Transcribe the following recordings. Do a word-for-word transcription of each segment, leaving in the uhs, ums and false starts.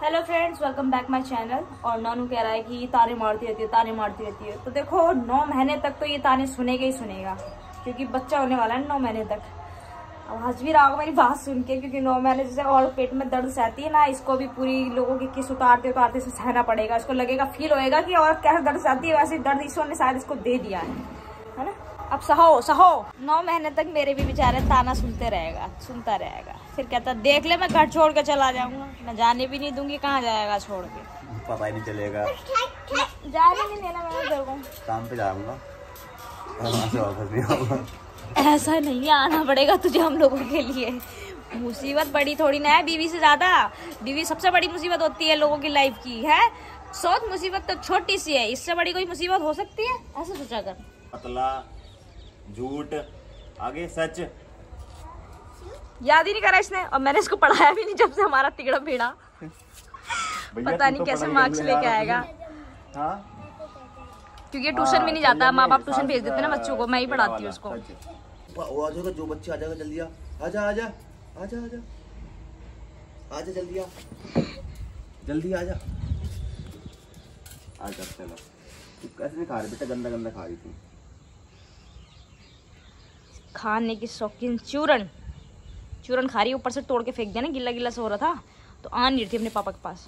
Hello friends, welcome back my channel. और नानू कह रहा है कि ये ताने मारती रहती है ताने मारती रहती है। तो देखो, नौ महीने तक तो ये ताने सुनेगा ही सुनेगा, क्योंकि बच्चा होने वाला है नौ महीने तक। अब हंस भी रहा होगा मेरी बात सुन के, क्योंकि नौ महीने जैसे और पेट में दर्द सहती है ना, इसको भी पूरी लोगों की किस उतारते उतारते से सहना पड़ेगा। इसको लगेगा, फील होएगा कि और कैसे दर्द सहती है, वैसे दर्द ईश्वर ने शायद इसको दे दिया है, है ना। अब सहो सहो नौ महीने तक मेरे भी बेचारे ताना सुनते रहेगा सुनता रहेगा। फिर कहता देख ले, मैं घर छोड़ के चला जाऊंगा, मैं जाने भी नहीं दूंगी। कहाँ जाएगा छोड़ के, पता ही नहीं चलेगा। जाने नहीं देना मैंने तेरे को, काम पे जाऊंगा, वहाँ से वापस नहीं आऊंगा। ऐसा नहीं आना पड़ेगा तुझे हम लोगों के लिए। मुसीबत बड़ी थोड़ी ना है बीवी से ज्यादा। बीवी सबसे बड़ी मुसीबत होती है लोगों की लाइफ की, है। सोच, मुसीबत तो छोटी सी है, इससे बड़ी कोई मुसीबत हो सकती है? ऐसे सोचा कर। पतला, झूठ, आगे सच। याद ही नहीं करा इसने, और मैंने इसको पढ़ाया भी नहीं जब से हमारा तिगड़ा भिड़ा। पता नहीं कैसे मार्क्स लेके आएगा। हाँ? क्योंकि ट्यूशन भी नहीं जाता, माँ बाप ट्यूशन भेज देते ना बच्चों को, मैं ही पढ़ाती हूँ उसको। वो आ जाएगा, जो बच्चे आ जाएगा जल्दी आ, आजा आजा आजा आजा आजा जल्दी आ, जल्दी आजा आजा। चलो, तू कैसे नहीं खा रही बेटा? गंदा गंदा खा रही थी। खाने की शौकीन चूरन चूरन खा रही, ऊपर से तोड़ के फेंक दिया ना, गिल्ला गिल्ला से हो रहा था तो आ नहीं रही थी अपने पापा के पास।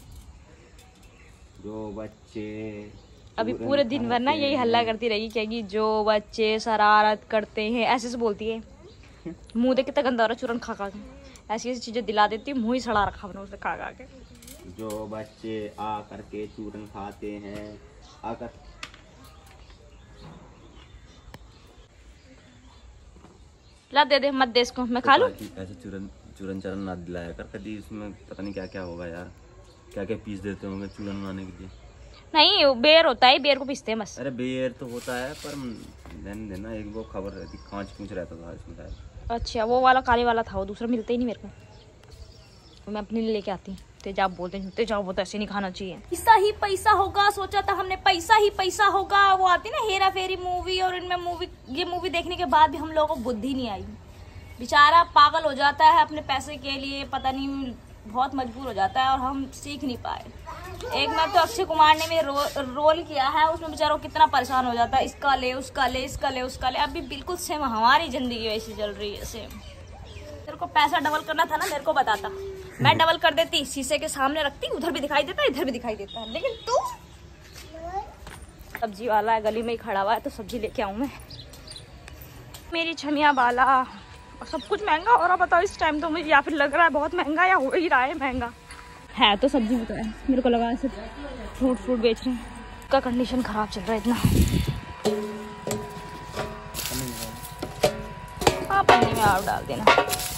जो बच्चे अभी पूरे दिन भर ना यही हल्ला करती रहेगी, कहेगी जो बच्चे शरारत करते हैं, ऐसे से बोलती है। मुंह देख कितना गंदा हो रहा है चूरन खा खा के। ऐसी ऐसी चीजें दिला देती, मुंह ही सड़ा रखा मैंने उसे खा खा के। जो बच्चे आ करके चूरन खाते हैं, आकर ला दे दे, मत दे इसको, मैं खा लूं। ऐसे चूरन चूरन चरन ना दिलाया कर कभी, इसमें पता नहीं क्या क्या होगा यार, क्या क्या पीस देते होंगे चूरन बनाने के लिए। नहीं, बेर होता है, बेर को पीसते हैं बस। अरे बेर तो होता है, पर देन देना एक वो खबर रहती, कांच पूछ रहता था इसमें शायद। अच्छा, वो वाला काले वाला था, वो दूसरा मिलता ही नहीं मेरे को। मैं अपने लिए लेके आती। तेजाब बोलते हैं, तेजाब बोलते ऐसे नहीं खाना चाहिए। पैसा ही पैसा होगा, सोचा था हमने पैसा ही पैसा होगा। वो आती ना हेरा फेरी मूवी, और इनमें मूवी ये मूवी देखने के बाद भी हम लोगों को बुद्धि नहीं आई। बेचारा पागल हो जाता है अपने पैसे के लिए, पता नहीं बहुत मजबूर हो जाता है, और हम सीख नहीं पाए। एक बार तो अक्षय कुमार ने भी रो, रोल किया है, उसमें बेचारा कितना परेशान हो जाता है, इसका ले उसका ले इसका ले उसका ले। अभी बिल्कुल सेम हमारी जिंदगी वैसी चल रही है सेम। तेरे को पैसा डबल करना था ना, मेरे को बताता, मैं डबल कर देती, शीशे के सामने रखती, उधर भी दिखाई देता इधर भी दिखाई देता। लेकिन तू, सब्जी वाला है गली में ही खड़ा हुआ है, तो सब्जी लेके आऊं मैं। मेरी छमिया बाला, और सब कुछ महंगा हो रहा, बताओ इस टाइम तो मुझे, या फिर लग रहा है बहुत महंगा, या हो ही रहा है महंगा। है तो सब्जी भी तो है, मेरे को लगा सिर्फ फ्रूट फ्रूट बेच रहे हैं। का कंडीशन खराब चल रहा है इतना। हाँ, पन्नी में आग डाल देना।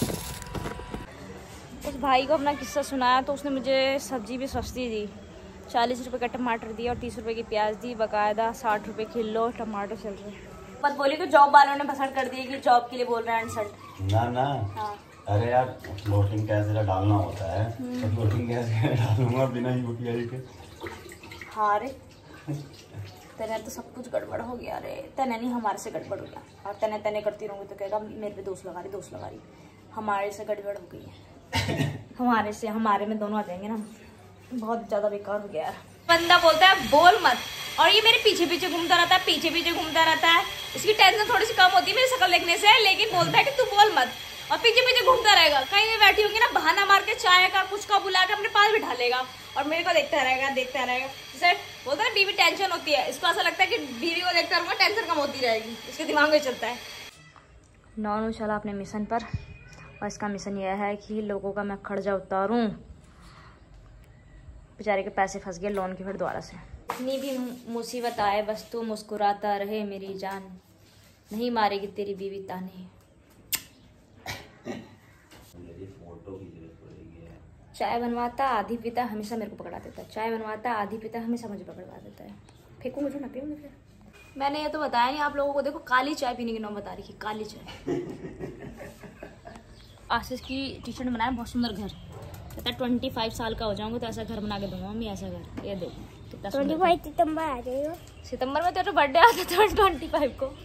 उस भाई को अपना किस्सा सुनाया तो उसने मुझे सब्जी भी सस्ती दी। चालीस रुपए का टमाटर दिया और तीस रुपए की प्याज दी, बकायदा साठ रुपए किलो टमाटर चल रहे। बात बोली तो जॉब वालों ने पसंद कर दिया कि जॉब के लिए बोल रहे हैं इंसल्ट। ना ना, हाँ। अरे यार, फ्लोटिंग कैसे डालना होता है, तो फ्लोटिंग कैसे डालूंगा बिना यूपीआई के। हाँ रे, तेने तो सब कुछ गड़बड़ हो गया रे। तेने नहीं, हमारे से गड़बड़ हो गया। और तेने तेने करती रहूंगी तो कहेगा मेरे पे दोस्त लगा रही दोस्त लगा रही। हमारे से गड़बड़ हो गई है। हमारे से हमारे में दोनों आ जाएंगे ना, बहुत ज्यादा बेकार हो गया यार। बंदा बोलता है बोल मत, और ये मेरे पीछे पीछे घूमता रहता है, पीछे पीछे घूमता रहता है। इसकी टेंशन थोड़ी सी कम होती है मेरी शक्ल देखने से, लेकिन बोलता है कि तू बोल मत, और पीछे पीछे घूमता रहेगा। कहीं भी बैठी होगी ना, बहाना मार के चाय का कुछ का बुला के अपने पास बिठा लेगा, और मेरे को देखता रहेगा देखता रहेगा। जैसे बोलता है बीवी टेंशन होती है, इसको ऐसा लगता है कि बीवी को देखता रहूंगा टेंशन कम होती रहेगी, इसके दिमाग में चलता है। नॉनू चला अपने मिशन पर, और इसका मिशन यह है कि लोगों का मैं खर्चा उतारूं। बेचारे के पैसे फंस गए लोन के, फिर दोबारा से। इतनी भी मुसीबत आए बस तू मुस्कुराता रहे मेरी जान, नहीं मारेगी तेरी बीवी ताने। चाय बनवाता आधी पीता, हमेशा मेरे को पकड़ा देता है। चाय बनवाता आधी पीता, हमेशा मुझे पकड़वा देता है। फेंकू मुझे ना पियो मुझे। मैंने ये तो बताया नहीं आप लोगों को। देखो, काली चाय पीने की नौ बता रही है, काली चाय। आशीष की टी शर्ट बनाया, बहुत सुंदर घर। कहता है ट्वेंटी फाइव साल का हो जाऊंगा तो ऐसा घर बना के दूंगा मम्मी, ऐसा घर। ये देखो कितना ट्वेंटी फाइव सितम्बर आ जाएगा। सितम्बर में तेरा बर्थडे आता था ट्वेंटी फाइव को।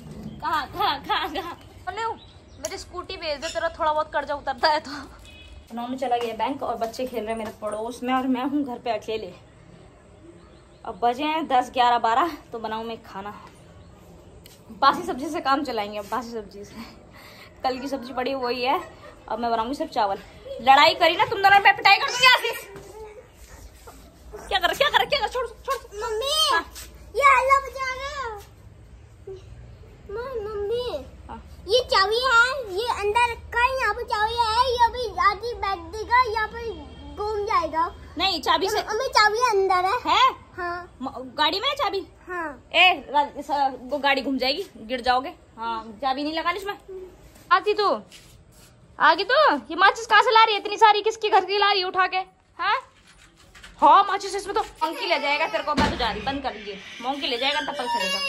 कहाँ कहाँ कहाँ कहाँ मेरी स्कूटी भेज दे, तेरा थोड़ा बहुत कर्जा उतरता है तो। नॉनू चला गया बैंक और बच्चे खेल रहे हैं मेरे पड़ोस में और मैं हूँ घर पे अकेले। अब बजे हैं दस ग्यारह बारह, तो बनाऊँ मैं खाना। बासी सब्जी से काम चलाएंगे अब, बासी सब्जी से। कल की सब्जी पड़ी वही है, अब मैं बनाऊंगी सिर्फ चावल। लड़ाई करी ना तुम दोनों, मैं पिटाई कर दूंगी आशीष। क्या कर क्या कर क्या कर छोड़ छोड़ मम्मी। हाँ। ये आलू बचा रहे मम्मी। हाँ। ये चाबी है, ये अंदर रखा है, यहाँ पे चाबी है, ये अभी आधी बैठ देगा, यहाँ पे घूम जाएगा। नहीं चाबी से मम्मी चाबी अंदर है। है हाँ गाड़ी में है चाबी। हाँ। ए वो गाड़ी घूम जाएगी, गिर जाओगे। हाँ चाबी नहीं लगानी इसमें। आती तू आगे तो ये माचिस कहाँ से ला रही है इतनी सारी, किसकी घर की ला रही है उठा के? हाँ हाँ माचिस इसमें तो मोंकी ले जाएगा तेरे को। मैं तो जा रही, बंद कर दीजिए। मोंकी ले जाएगा तब तक चलेगा।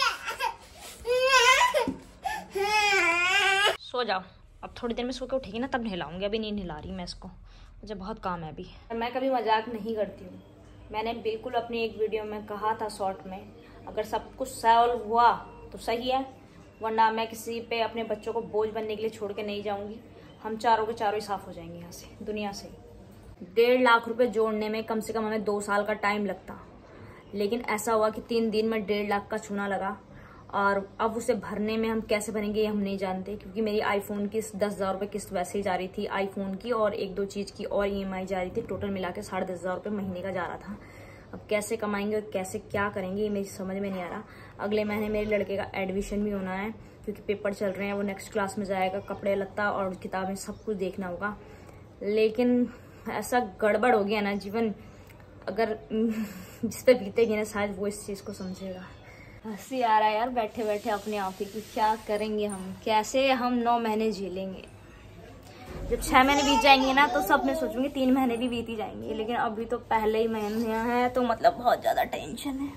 सो जाओ, अब थोड़ी देर में सो के उठेगी ना तब नहलाऊंगी, अभी नहीं नहला रही मैं इसको, मुझे बहुत काम है अभी। मैं कभी मजाक नहीं करती हूँ। मैंने बिल्कुल अपनी एक वीडियो में कहा था शॉर्ट में, अगर सब कुछ सॉल्व हुआ तो सही है, वरना मैं किसी पे अपने बच्चों को बोझ बनने के लिए छोड़ के नहीं जाऊंगी। हम चारों के चारों ही साफ हो जाएंगे यहाँ से, दुनिया से। डेढ़ लाख रुपए जोड़ने में कम से कम हमें दो साल का टाइम लगता, लेकिन ऐसा हुआ कि तीन दिन में डेढ़ लाख का चूना लगा। और अब उसे भरने में हम कैसे भरेंगे ये हम नहीं जानते, क्योंकि मेरी आईफोन की दस हजार रुपये किस्त वैसे ही जा रही थी आईफोन की, और एक दो चीज़ की और ईएमआई जा रही थी। टोटल मिला के साढ़े दस हजार रुपये महीने का जा रहा था। अब कैसे कमाएंगे और कैसे क्या करेंगे ये मेरी समझ में नहीं आ रहा। अगले महीने मेरे लड़के का एडमिशन भी होना है, क्योंकि पेपर चल रहे हैं, वो नेक्स्ट क्लास में जाएगा। कपड़े लत्ता और किताबें सब कुछ देखना होगा। लेकिन ऐसा गड़बड़ हो गया ना जीवन, अगर जिस पे बीतेगी ना शायद वो इस चीज़ को समझेगा। हंसी आ रहा है यार बैठे बैठे अपने आप ही कि क्या करेंगे हम, कैसे हम नौ महीने झेलेंगे। जब छह महीने बीत जाएंगे ना तो सब मैं सोचूंगी तीन महीने भी बीत ही जाएंगे, लेकिन अभी तो पहले ही महीने हैं तो मतलब बहुत ज्यादा टेंशन है।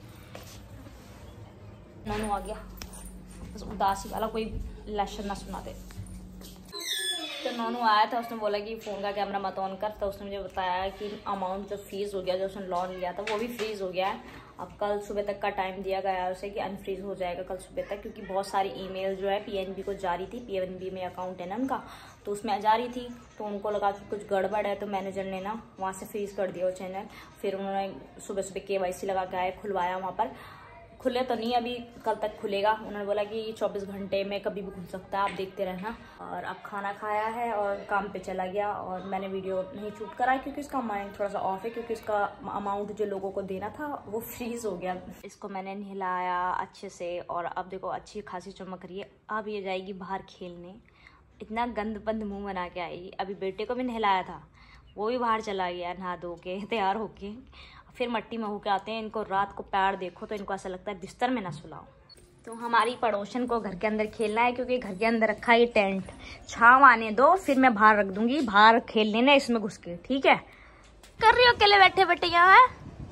नानू आ गया, बस उदासी वाला कोई लेक्चर ना सुना दे। तो नानू आया था, उसने बोला कि फ़ोन का कैमरा मत ऑन कर, तो उसने मुझे बताया कि अमाउंट जो फ्रीज हो गया, जो उसने लोन लिया था वो भी फ्रीज हो गया है। अब कल सुबह तक का टाइम दिया गया है उसे कि अनफ्रीज हो जाएगा कल सुबह तक, क्योंकि बहुत सारी ईमेल जो है पीएनबी को जा रही थी। पीएनबी में अकाउंट है ना उनका, तो उसमें जा रही थी, तो उनको लगा कि कुछ गड़बड़ है, तो मैनेजर ने ना वहाँ से फ्रीज कर दिया वो चैनल। फिर उन्होंने सुबह सुबह केवाईसी लगा के आए, खुलवाया वहाँ पर। खुले तो नहीं, अभी कल तक खुलेगा। उन्होंने बोला कि ये चौबीस घंटे में कभी भी खुल सकता है, आप देखते रहना। और अब खाना खाया है और काम पे चला गया, और मैंने वीडियो नहीं शूट करा क्योंकि इसका माइंड थोड़ा सा ऑफ है, क्योंकि इसका अमाउंट जो लोगों को देना था वो फ्रीज हो गया। इसको मैंने नहलाया अच्छे से, और अब देखो अच्छी खासी चमक रही है। अब ये जाएगी बाहर खेलने, इतना गंद बंद मुँह बना के आएगी। अभी बेटे को भी नहलाया था, वो भी बाहर चला गया नहा धो के तैयार होके। फिर मट्टी में होके आते हैं। इनको रात को पैर देखो तो इनको ऐसा लगता है बिस्तर में ना सुलाओ। तो हमारी पड़ोसन को घर के अंदर खेलना है, क्योंकि घर के अंदर रखा है ये टेंट। छाँव आने दो, फिर मैं बाहर रख दूंगी, बाहर खेल लेना इसमें घुस के, ठीक है? कर रही हो अकेले बैठे बैठे यहाँ?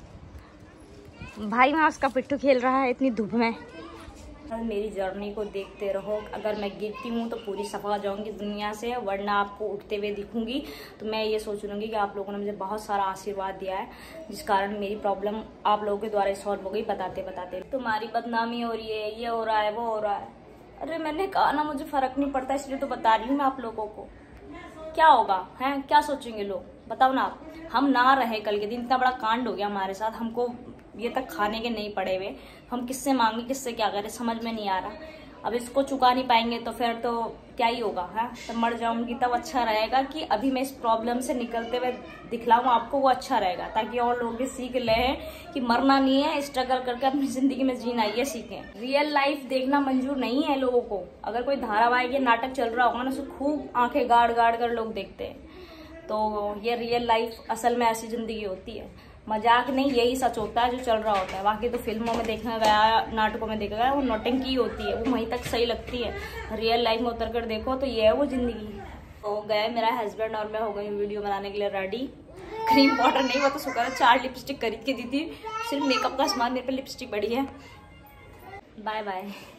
भाई वहाँ उसका पिट्ठू खेल रहा है इतनी धूप में। मेरी जर्नी को देखते रहो। अगर मैं गिरती हूँ तो पूरी सफा जाऊंगी दुनिया से, वरना आपको उठते हुए दिखूंगी। तो मैं ये सोच लूँगी कि आप लोगों ने मुझे बहुत सारा आशीर्वाद दिया है, जिस कारण मेरी प्रॉब्लम आप लोगों के द्वारा सॉल्व हो गई बताते बताते। तुम्हारी बदनामी हो रही है, ये हो रहा है, वो हो रहा है। अरे मैंने कहा ना मुझे फर्क नहीं पड़ता, इसलिए तो बता रही हूँ मैं आप लोगों को। क्या होगा है, क्या सोचेंगे लोग, बताओ ना आप। हम ना रहे कल के दिन, इतना बड़ा कांड हो गया हमारे साथ, हमको ये तक खाने के नहीं पड़े हुए, हम किससे मांगे, किससे क्या करें, समझ में नहीं आ रहा। अब इसको चुका नहीं पाएंगे तो फिर तो क्या ही होगा, है तब मर जाऊंगी। तब अच्छा रहेगा कि अभी मैं इस प्रॉब्लम से निकलते हुए दिखलाऊं आपको, वो अच्छा रहेगा, ताकि और लोग भी सीख लें कि मरना नहीं है, स्ट्रगल करके अपनी जिंदगी में जीना, ये सीखें। रियल लाइफ देखना मंजूर नहीं है लोगों को। अगर कोई धारावाहिक या नाटक चल रहा होगा ना, उसको खूब आंखें गाड़ गाड़ कर लोग देखते हैं। तो ये रियल लाइफ असल में ऐसी जिंदगी होती है, मजाक नहीं, यही सच होता है जो चल रहा होता है। बाकी तो फिल्मों में देखा गया, नाटकों में देखा गया, वो नौटंकी होती है, वो वहीं तक सही लगती है। रियल लाइफ में उतर कर देखो तो ये है वो जिंदगी। हो गए मेरा हस्बैंड और मैं हो गई वीडियो बनाने के लिए रेडी। क्रीम पाउडर नहीं, वो तो शुक्र है चार लिपस्टिक खरीद के दी थी, सिर्फ मेकअप का सामान, मेरे पे लिपस्टिक बड़ी है। Bye bye.